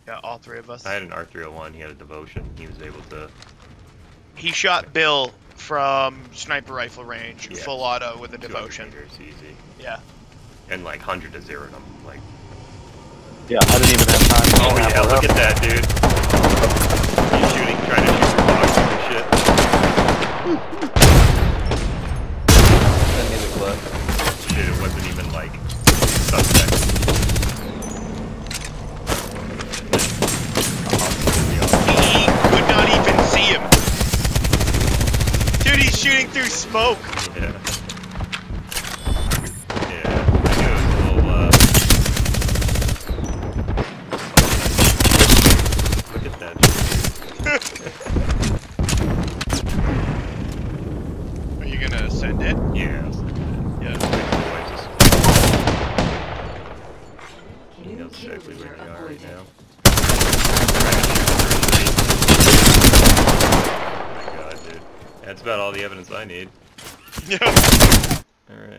Yeah, all three of us. I had an R301. He had a devotion. He was able to. He shot Bill from sniper rifle range, Yeah. full auto with a devotion. Meters, easy. Yeah. And like 100 to 0 them. Like. Yeah, I didn't even have time. Oh yeah, look at that, dude. He's shooting, trying to shoot for boxes and shit. Send me the clip. Shit, it wasn't even like suspect. He could not even see him. Dude, he's shooting through smoke. Yeah. Yeah. I knew it was a little, look at that. Are you gonna send it? Yeah, I'll send it. Yeah. He knows exactly where they are right now. Oh my god, dude. That's about all the evidence I need. Yeah. Alright.